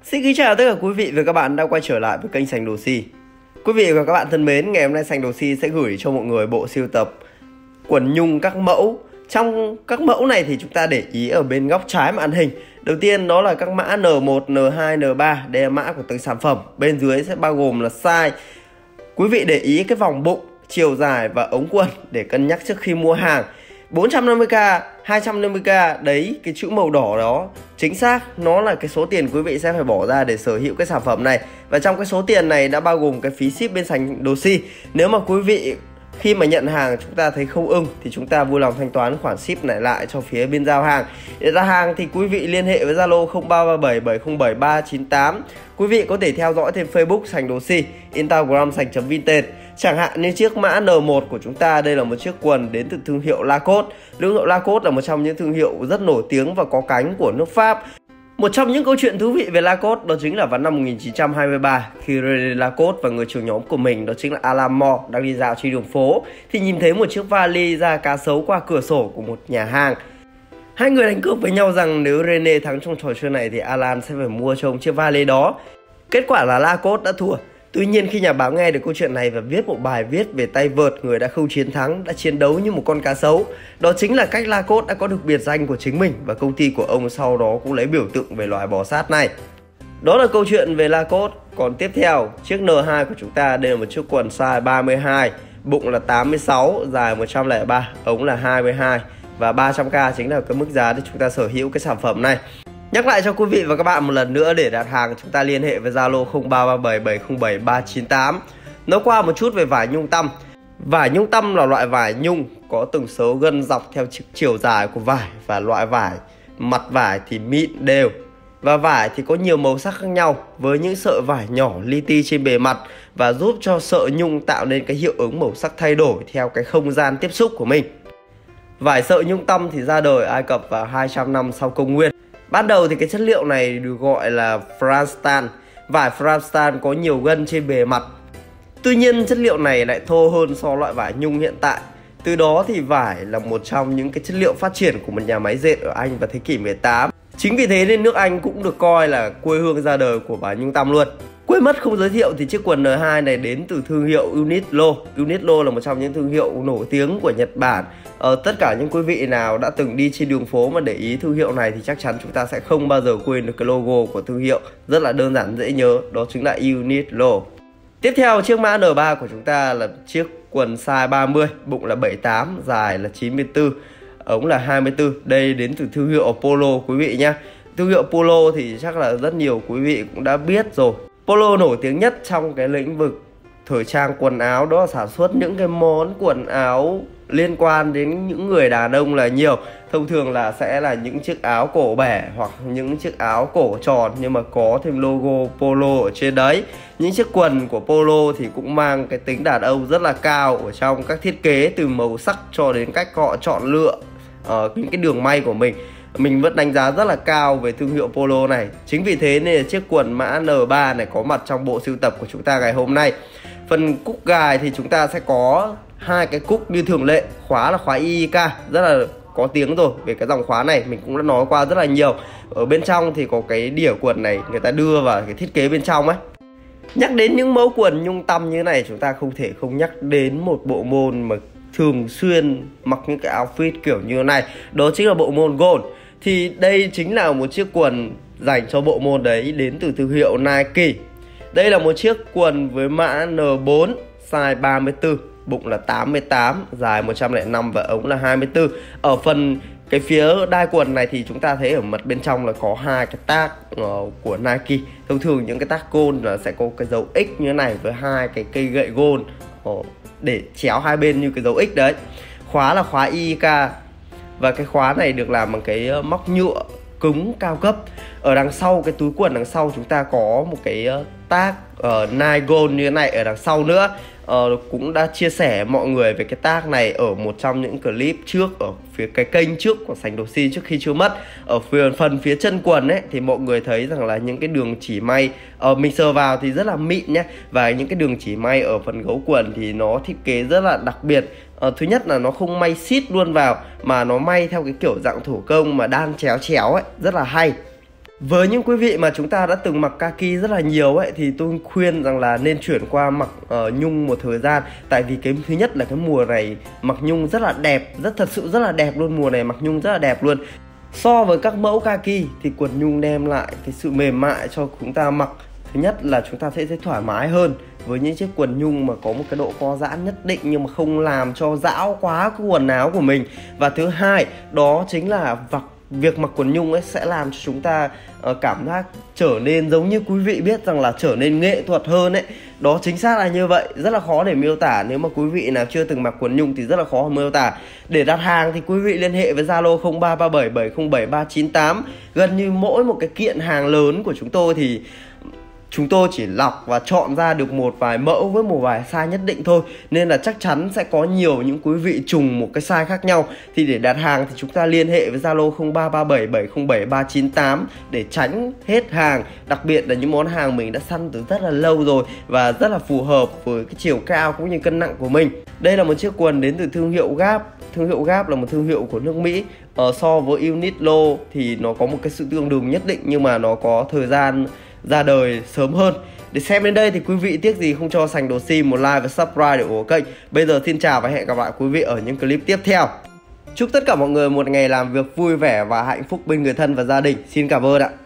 Xin kính chào tất cả quý vị và các bạn đã quay trở lại với kênh Sành Đồ Si. Quý vị và các bạn thân mến, ngày hôm nay Sành Đồ Si sẽ gửi cho mọi người bộ sưu tập quần nhung các mẫu. Trong các mẫu này thì chúng ta để ý ở bên góc trái màn hình. Đầu tiên đó là các mã N1, N2, N3, đây là mã của từng sản phẩm. Bên dưới sẽ bao gồm là size. Quý vị để ý cái vòng bụng, chiều dài và ống quần để cân nhắc trước khi mua hàng. 450k, 250k, đấy cái chữ màu đỏ đó chính xác nó là cái số tiền quý vị sẽ phải bỏ ra để sở hữu cái sản phẩm này. Và trong cái số tiền này đã bao gồm cái phí ship bên Sành Đồ Si. Nếu mà quý vị khi mà nhận hàng chúng ta thấy không ưng thì chúng ta vui lòng thanh toán khoản ship này lại cho phía bên giao hàng. Để ra hàng thì quý vị liên hệ với Zalo 0337 707 398. Quý vị có thể theo dõi thêm Facebook Sành Đồ Si, Instagram sành.vintage. Chẳng hạn như chiếc mã N1 của chúng ta, đây là một chiếc quần đến từ thương hiệu Lacoste. Thương hiệu Lacoste là một trong những thương hiệu rất nổi tiếng và có cánh của nước Pháp. Một trong những câu chuyện thú vị về Lacoste đó chính là vào năm 1923, khi René Lacoste và người trưởng nhóm của mình đó chính là Alan Moore đang đi dạo trên đường phố thì nhìn thấy một chiếc vali da cá sấu qua cửa sổ của một nhà hàng. Hai người đánh cược với nhau rằng nếu René thắng trong trò chơi này thì Alan sẽ phải mua cho ông chiếc vali đó. Kết quả là Lacoste đã thua. Tuy nhiên khi nhà báo nghe được câu chuyện này và viết một bài viết về tay vợt người đã không chiến thắng, đã chiến đấu như một con cá sấu. Đó chính là cách Lacoste đã có được biệt danh của chính mình, và công ty của ông sau đó cũng lấy biểu tượng về loài bò sát này. Đó là câu chuyện về Lacoste. Còn tiếp theo, chiếc N2 của chúng ta, đây là một chiếc quần size 32, bụng là 86, dài 103, ống là 22 và 300k chính là cái mức giá để chúng ta sở hữu cái sản phẩm này. Nhắc lại cho quý vị và các bạn một lần nữa, để đặt hàng chúng ta liên hệ với Zalo 0337 707 398. Nói qua một chút về vải nhung tăm. Vải nhung tăm là loại vải nhung có từng số gân dọc theo chiều dài của vải, và loại vải mặt vải thì mịn đều. Và vải thì có nhiều màu sắc khác nhau với những sợi vải nhỏ li ti trên bề mặt, và giúp cho sợi nhung tạo nên cái hiệu ứng màu sắc thay đổi theo cái không gian tiếp xúc của mình. Vải sợi nhung tăm thì ra đời Ai Cập vào 200 năm sau công nguyên. Ban đầu thì cái chất liệu này được gọi là Franstan. Vải Franstan có nhiều gân trên bề mặt. Tuy nhiên chất liệu này lại thô hơn so với loại vải nhung hiện tại. Từ đó thì vải là một trong những cái chất liệu phát triển của một nhà máy dệt ở Anh vào thế kỷ 18. Chính vì thế nên nước Anh cũng được coi là quê hương ra đời của vải nhung tăm luôn. Quên mất không giới thiệu thì chiếc quần N2 này đến từ thương hiệu Uniqlo. Uniqlo là một trong những thương hiệu nổi tiếng của Nhật Bản. Tất cả những quý vị nào đã từng đi trên đường phố mà để ý thương hiệu này thì chắc chắn chúng ta sẽ không bao giờ quên được cái logo của thương hiệu. Rất là đơn giản dễ nhớ, đó chính là Uniqlo. Tiếp theo, chiếc mã N3 của chúng ta là chiếc quần size 30, bụng là 78, dài là 94, ống là 24. Đây đến từ thương hiệu Polo quý vị nhé. Thương hiệu Polo thì chắc là rất nhiều quý vị cũng đã biết rồi. Polo nổi tiếng nhất trong cái lĩnh vực thời trang quần áo, đó là sản xuất những cái món quần áo liên quan đến những người đàn ông là nhiều. Thông thường là sẽ là những chiếc áo cổ bẻ hoặc những chiếc áo cổ tròn nhưng mà có thêm logo Polo ở trên đấy. Những chiếc quần của Polo thì cũng mang cái tính đàn ông rất là cao ở trong các thiết kế, từ màu sắc cho đến cách họ chọn lựa những cái đường may của mình. Mình vẫn đánh giá rất là cao về thương hiệu Polo này. Chính vì thế nên là chiếc quần mã N3 này có mặt trong bộ sưu tập của chúng ta ngày hôm nay. Phần cúc gài thì chúng ta sẽ có hai cái cúc như thường lệ. Khóa là khóa IIK, rất là có tiếng rồi. Về cái dòng khóa này mình cũng đã nói qua rất là nhiều. Ở bên trong thì có cái đỉa quần này người ta đưa vào cái thiết kế bên trong ấy. Nhắc đến những mẫu quần nhung tăm như này, chúng ta không thể không nhắc đến một bộ môn mà thường xuyên mặc những cái outfit kiểu như thế này, đó chính là bộ môn Gold. Thì đây chính là một chiếc quần dành cho bộ môn đấy, đến từ thương hiệu Nike. Đây là một chiếc quần với mã N4, size 34, bụng là 88, dài 105 và ống là 24. Ở phần cái phía đai quần này thì chúng ta thấy ở mặt bên trong là có hai cái tag của Nike. Thông thường những cái tag gold là sẽ có cái dấu X như thế này với hai cái cây gậy gold để chéo hai bên như cái dấu X đấy. Khóa là khóa IIK, và cái khóa này được làm bằng cái móc nhựa cứng cao cấp. Ở đằng sau cái túi quần đằng sau chúng ta có một cái tag Nike Gold như thế này ở đằng sau nữa. Cũng đã chia sẻ mọi người về cái tag này ở một trong những clip trước, ở phía cái kênh trước của Sành Đồ Si trước khi chưa mất. Ở phần phía chân quần ấy thì mọi người thấy rằng là những cái đường chỉ may mình sờ vào thì rất là mịn nhé. Và những cái đường chỉ may ở phần gấu quần thì nó thiết kế rất là đặc biệt. Thứ nhất là nó không may xít luôn vào, mà nó may theo cái kiểu dạng thủ công mà đan chéo chéo ấy, rất là hay. Với những quý vị mà chúng ta đã từng mặc kaki rất là nhiều ấy thì tôi khuyên rằng là nên chuyển qua mặc nhung một thời gian. Tại vì cái thứ nhất là cái mùa này mặc nhung rất là đẹp, thật sự rất là đẹp luôn. Mùa này mặc nhung rất là đẹp luôn. So với các mẫu kaki thì quần nhung đem lại cái sự mềm mại cho chúng ta mặc. Thứ nhất là chúng ta sẽ thấy thoải mái hơn với những chiếc quần nhung mà có một cái độ co giãn nhất định nhưng mà không làm cho rão quá cái quần áo của mình. Và thứ hai đó chính là việc mặc quần nhung ấy sẽ làm cho chúng ta cảm giác trở nên, giống như quý vị biết rằng là trở nên nghệ thuật hơn ấy. Đó chính xác là như vậy, rất là khó để miêu tả. Nếu mà quý vị nào chưa từng mặc quần nhung thì rất là khó miêu tả. Để đặt hàng thì quý vị liên hệ với Zalo 0337707398. Gần như mỗi một cái kiện hàng lớn của chúng tôi thì chúng tôi chỉ lọc và chọn ra được một vài mẫu với một vài size nhất định thôi. Nên là chắc chắn sẽ có nhiều những quý vị trùng một cái size khác nhau. Thì để đặt hàng thì chúng ta liên hệ với Zalo 0337707398 để tránh hết hàng. Đặc biệt là những món hàng mình đã săn từ rất là lâu rồi và rất là phù hợp với cái chiều cao cũng như cân nặng của mình. Đây là một chiếc quần đến từ thương hiệu Gap. Thương hiệu Gap là một thương hiệu của nước Mỹ. So với Uniqlo thì nó có một cái sự tương đồng nhất định nhưng mà nó có thời gian ra đời sớm hơn. Để xem đến đây thì quý vị tiếc gì không cho Sành Đồ Si một like và subscribe để ủng hộ kênh. Bây giờ xin chào và hẹn gặp lại quý vị ở những clip tiếp theo. Chúc tất cả mọi người một ngày làm việc vui vẻ và hạnh phúc bên người thân và gia đình. Xin cảm ơn ạ.